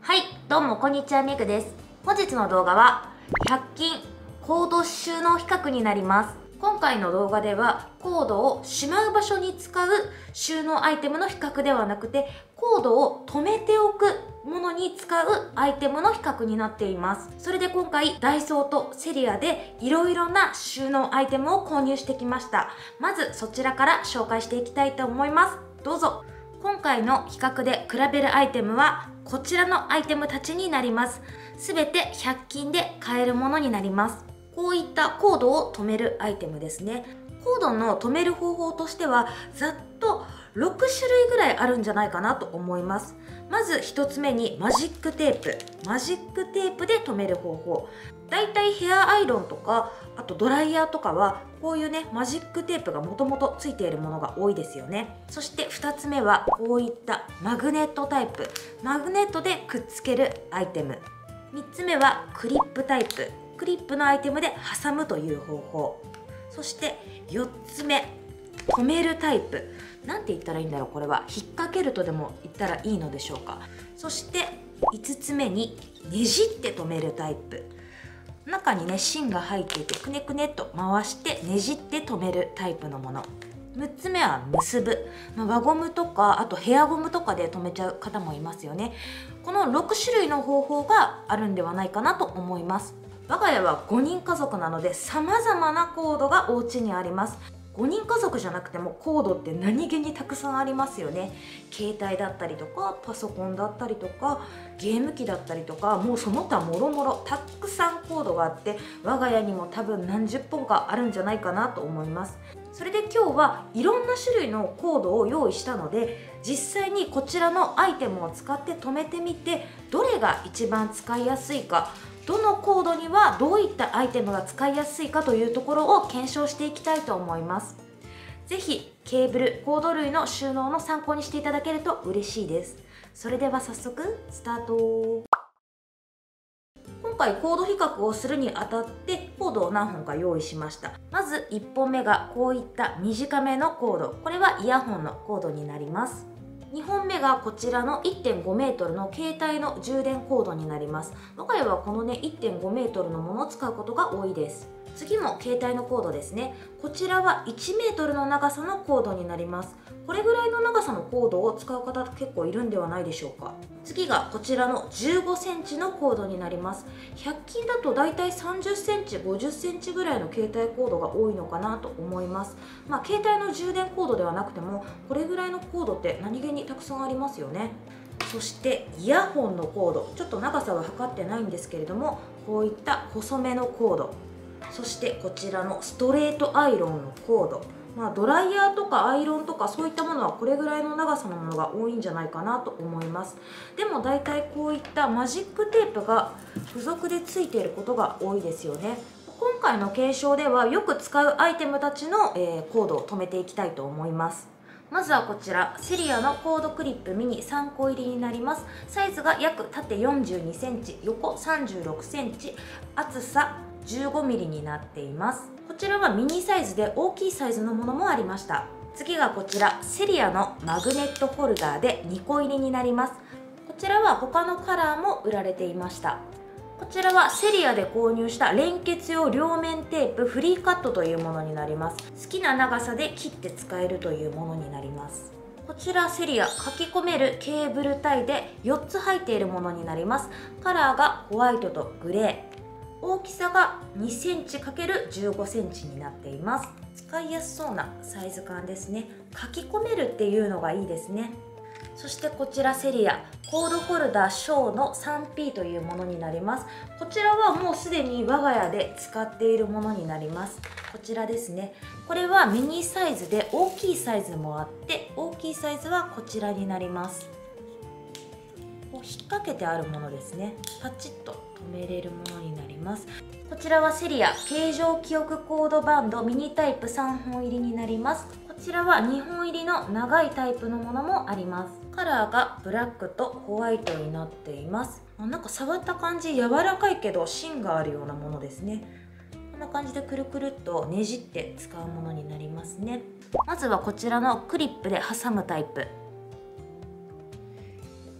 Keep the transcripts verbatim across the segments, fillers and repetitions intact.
はい、どうもこんにちは、めぐです。本日の動画はひゃく均コード収納比較になります。今回の動画ではコードをしまう場所に使う収納アイテムの比較ではなくて、コードを留めておくものに使うアイテムの比較になっています。それで今回ダイソーとセリアでいろいろな収納アイテムを購入してきました。まずそちらから紹介していきたいと思います。どうぞ。今回の比較で比べるアイテムはこちらのアイテムたちになります。すべてひゃく均で買えるものになります。こういったコードを留めるアイテムですね。コードの留める方法としてはざっとろくしゅるいぐらいあるんじゃないかなと思います。まずひとつめにマジックテープ。マジックテープで留める方法。だいたいヘアアイロンとかあとドライヤーとかはこういうねマジックテープがもともとついているものが多いですよね。そしてふたつめはこういったマグネットタイプ。マグネットでくっつけるアイテム。みっつめはクリップタイプ。クリップのアイテムで挟むという方法。そしてよっつめ、留めるタイプ。なんて言ったらいいんだろう、これは引っ掛けるとでも言ったらいいのでしょうか。そしていつつめにねじって留めるタイプ。中にね芯が入っていてくねくねっと回してねじって留めるタイプのもの。むっつめは結ぶ、まあ、輪ゴムとかあとヘアゴムとかで留めちゃう方もいますよね。このろくしゅるいの方法があるんではないかなと思います。我が家はごにん家族なので様々なコードがお家にあります。ごにん家族じゃなくてもコードって何気にたくさんありますよね。携帯だったりとかパソコンだったりとかゲーム機だったりとか、もうその他もろもろたくさんコードがあって、我が家にも多分何十本かあるんじゃないかなと思います。それで今日はいろんな種類のコードを用意したので、実際にこちらのアイテムを使って留めてみて、どれが一番使いやすいか、どのコードにはどういったアイテムが使いやすいかというところを検証していきたいと思います。ぜひケーブル、コード類の収納の参考にしていただけると嬉しいです。それでは早速スタート。今回コード比較をするにあたってコードを何本か用意しました。まずいっぽんめがこういった短めのコード。これはイヤホンのコードになります。にほんめがこちらの いってんごメートルの携帯の充電コードになります。我が家はこのね いってんごメートルのものを使うことが多いです。次も携帯のコードですね。こちらはいちメートルの長さのコードになります。これぐらいの長さのコードを使う方結構いるんではないでしょうか。次がこちらのじゅうごセンチのコードになります。ひゃく均だとだいたいさんじゅっセンチ、ごじゅっセンチぐらいの携帯コードが多いのかなと思います。まあ携帯の充電コードではなくてもこれぐらいのコードって何気にたくさんありますよね。そしてイヤホンのコード、ちょっと長さは測ってないんですけれども、こういった細めのコード。そしてこちらのストレートアイロンのコード。まあ、ドライヤーとかアイロンとかそういったものはこれぐらいの長さのものが多いんじゃないかなと思います。でもだいたいこういったマジックテープが付属でついていることが多いですよね。今回の検証ではよく使うアイテムたちの、えー、コードを留めていきたいと思います。まずはこちらセリアのコードクリップミニさんこ入りになります。サイズが約縦よんじゅうにセンチ、横さんじゅうろくセンチ、厚さじゅうごミリになっています。こちらはミニサイズで大きいサイズのものもありました。次がこちらセリアのマグネットホルダーでにこ入りになります。こちらは他のカラーも売られていました。こちらはセリアで購入した連結用両面テープフリーカットというものになります。好きな長さで切って使えるというものになります。こちらセリア書き込めるケーブルタイでよっつ入っているものになります。カラーがホワイトとグレー。大きさがにセンチかけるじゅうごセンチになっています。使いやすそうなサイズ感ですね。書き込めるっていうのがいいですね。そしてこちらセリアコードホルダー小の スリーピー というものになります。こちらはもうすでに我が家で使っているものになります。こちらですね。これはミニサイズで大きいサイズもあって、大きいサイズはこちらになります。こう引っ掛けてあるものですね。パチッと留めれるものになります。こちらはセリア形状記憶コードバンドミニタイプさんほん入りになります。こちらはにほん入りの長いタイプのものもあります。カラーがブラックとホワイトになっています。なんか触った感じ柔らかいけど芯があるようなものですね。こんな感じでくるくるっとねじって使うものになりますね。まずはこちらのクリップで挟むタイプ。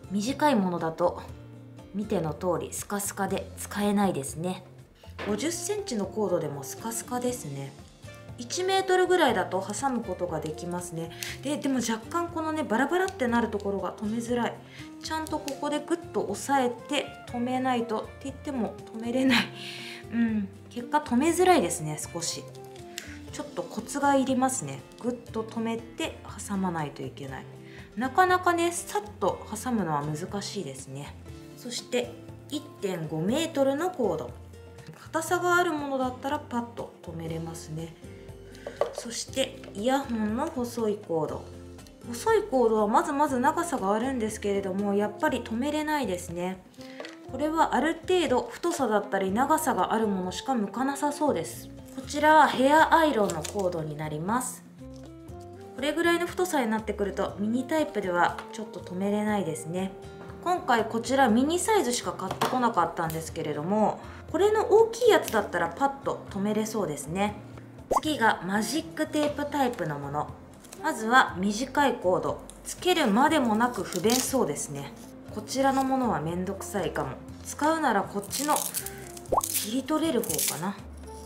短いものだと見ての通りスカスカで使えないですね。ごじゅっセンチのコードでもスカスカですね。いちメートルぐらいだと挟むことができますね。で、でも若干このねバラバラってなるところが止めづらい。ちゃんとここでグッと押さえて止めないとって言っても止めれない。うん、結果止めづらいですね。少しちょっとコツがいりますね。グッと止めて挟まないといけない。なかなかねさっと挟むのは難しいですね。そして いってんごメートルのコード、硬さがあるものだったらパッと止めれますね。そしてイヤホンの細いコード、細いコードはまずまず長さがあるんですけれども、やっぱり止めれないですね。これはある程度太さだったり長さがあるものしか向かなさそうです。こちらはヘアアイロンのコードになります。これぐらいの太さになってくるとミニタイプではちょっと止めれないですね。今回こちらミニサイズしか買ってこなかったんですけれども、これの大きいやつだったらパッと止めれそうですね。次がマジックテープタイプのもの。まずは短いコード、つけるまでもなく不便そうですね。こちらのものはめんどくさいかも。使うならこっちの切り取れる方かな。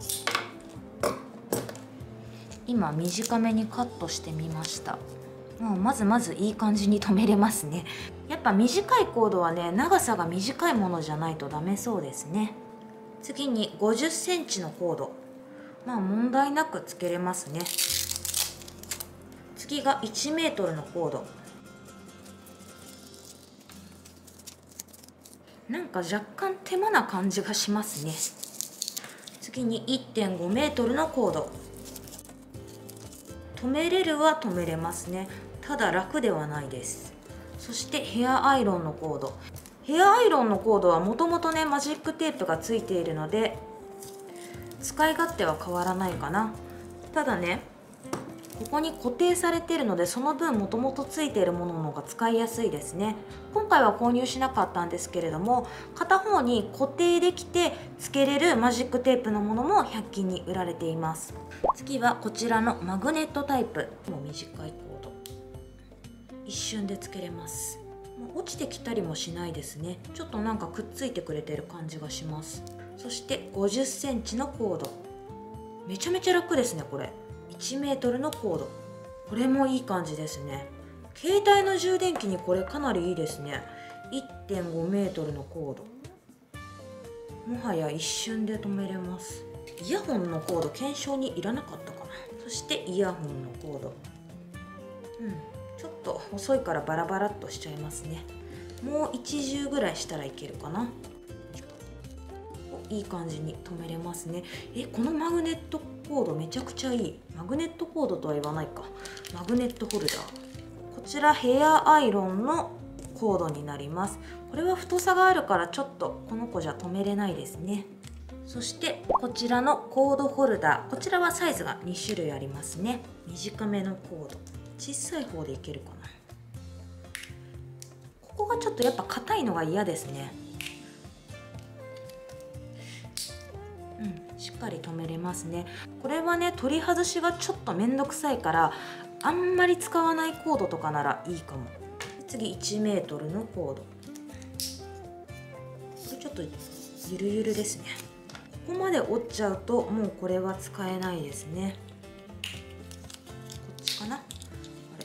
今短めにカットしてみました。もうまずまずいい感じに留めれますね。やっぱ短いコードはね、長さが短いものじゃないとダメそうですね。次にごじゅっセンチのコード、まあ問題なくつけれますね。次がいちメートルのコード、なんか若干手間な感じがしますね。次に いってんごメートルのコード、止めれるは止めれますね。ただ楽ではないです。そしてヘアアイロンのコード、ヘアアイロンのコードはもともとねマジックテープがついているので使い勝手は変わらないかな。ただね、ここに固定されているので、その分もともとついているものの方が使いやすいですね。今回は購入しなかったんですけれども、片方に固定できてつけれるマジックテープのものもひゃく均に売られています。次はこちらのマグネットタイプ。もう短いコード、一瞬でつけれます。もう落ちてきたりもしないですね。ちょっとなんかくっついてくれてる感じがします。そしてごじゅっセンチのコード、めちゃめちゃ楽ですね。これいちメートルのコード、これもいい感じですね。携帯の充電器にこれかなりいいですね。 いってんごメートルのコード、もはや一瞬で止めれます。イヤホンのコード検証にいらなかったかな。そしてイヤホンのコード、うん、ちょっと細いからバラバラっとしちゃいますね。もう一重ぐらいしたらいけるかな。いい感じに留めれますね。え、このマグネットコードめちゃくちゃいい。マグネットコードとは言わないか。マグネットホルダー。こちらヘアアイロンのコードになります。これは太さがあるからちょっとこの子じゃ留めれないですね。そしてこちらのコードホルダー。こちらはサイズがに種類ありますね。短めのコード。小さい方でいけるかな。ここがちょっとやっぱ硬いのが嫌ですね。うん、しっかり留めれますね。これはね、取り外しがちょっとめんどくさいからあんまり使わないコードとかならいいかも。次いちメートルのコード、これちょっとゆるゆるですね。ここまで折っちゃうともうこれは使えないですね。こっちかな。これ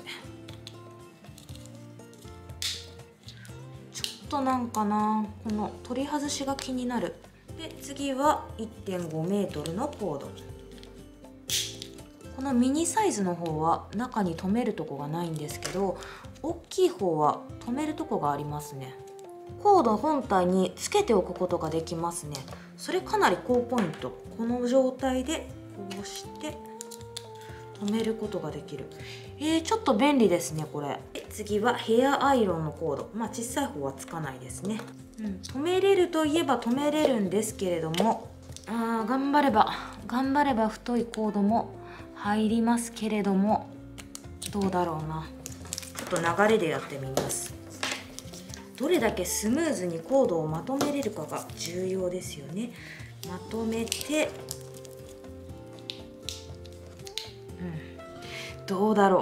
ちょっとなんかな、この取り外しが気になる。で次は いってんごメートルのコード。このミニサイズの方は中に留めるとこがないんですけど、大きい方は留めるとこがありますね。コード本体につけておくことができますね。それかなり高ポイント。この状態でこうして留めることができる。えー、ちょっと便利ですねこれ。で次はヘアアイロンのコード。まあ小さい方はつかないですね。うん、留めれるといえば留めれるんですけれども、あー頑張れば頑張れば太いコードも入りますけれども、どうだろうな。ちょっと流れでやってみます。どれだけスムーズにコードをまとめれるかが重要ですよね。まとめて、うん、どうだろう。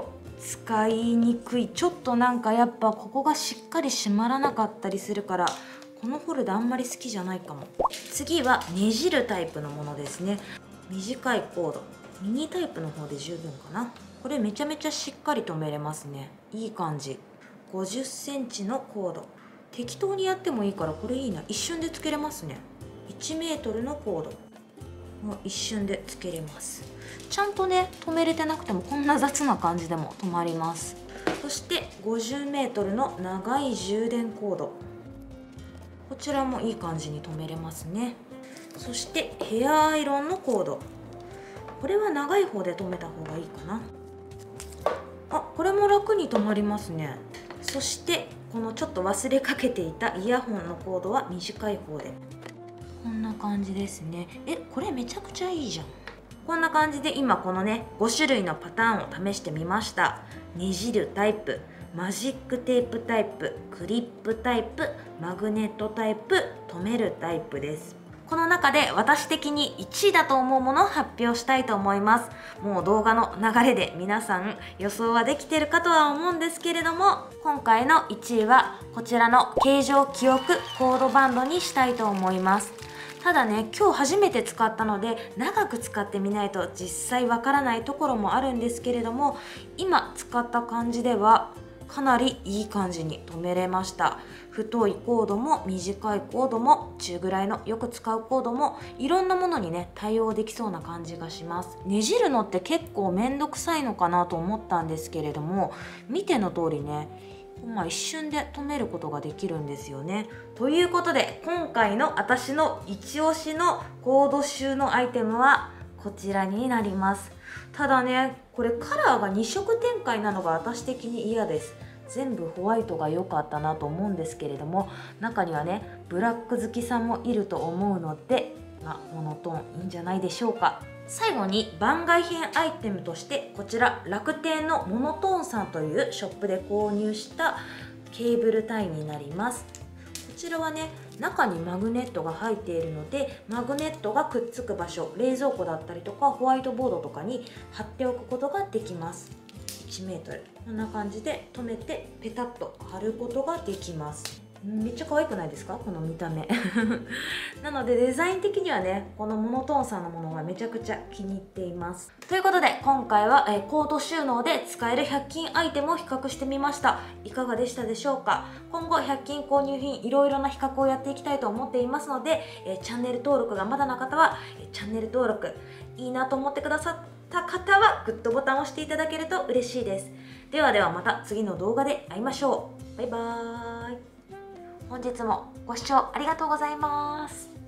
使いにくい。ちょっとなんかやっぱここがしっかり閉まらなかったりするから、このホルダーあんまり好きじゃないかも。次はねじるタイプのものですね。短いコード、ミニタイプの方で十分かな。これめちゃめちゃしっかり留めれますね。いい感じ。ごじゅっセンチのコード、適当にやってもいいからこれいいな。一瞬でつけれますね。いちメートルのコードもう一瞬でつけれます。ちゃんとね止めれてなくてもこんな雑な感じでも止まります。そしてごじゅうメートルの長い充電コード、こちらもいい感じに止めれますね。そしてヘアアイロンのコード、これは長い方で止めた方がいいかな。あ、これも楽に止まりますね。そしてこのちょっと忘れかけていたイヤホンのコードは短い方で、こんな感じですね。え、これめちゃくちゃいいじゃん。こんな感じで今このねご種類のパターンを試してみました。ねじるタイプ、マジックテープタイプ、クリップタイプ、マグネットタイプ、留めるタイプです。この中で私的にいちいだと思うものを発表したいと思います。もう動画の流れで皆さん予想はできてるかとは思うんですけれども、今回のいちいはこちらの形状記憶コードバンドにしたいと思います。ただね、今日初めて使ったので長く使ってみないと実際わからないところもあるんですけれども、今使った感じではかなりいい感じに留めれました。太いコードも短いコードも中ぐらいのよく使うコードもいろんなものにね対応できそうな感じがします。ねじるのって結構めんどくさいのかなと思ったんですけれども、見ての通りね、まあ、一瞬で留めることができるんですよね。ということで今回の私の一押しのコード収納アイテムはこちらになります。ただね、これカラーがに色展開なのが私的に嫌です。全部ホワイトが良かったなと思うんですけれども、中にはねブラック好きさんもいると思うので、まあ、モノトーンいいんじゃないでしょうか。最後に番外編アイテムとしてこちら楽天のモノトーンさんというショップで購入したケーブルタイになります。こちらはね中にマグネットが入っているので、マグネットがくっつく場所、冷蔵庫だったりとかホワイトボードとかに貼っておくことができます。いちメートルこんな感じで留めてペタッと貼ることができます。めっちゃ可愛くないですかこの見た目なのでデザイン的にはねこのモノトーンさんのものがめちゃくちゃ気に入っています。ということで今回は、えー、コード収納で使えるひゃく均アイテムを比較してみました。いかがでしたでしょうか。今後ひゃく均購入品いろいろな比較をやっていきたいと思っていますので、えー、チャンネル登録がまだの方は、えー、チャンネル登録、いいなと思ってくださった方はグッドボタンを押していただけると嬉しいです。ではではまた次の動画で会いましょう。バイバーイ。本日もご視聴ありがとうございます。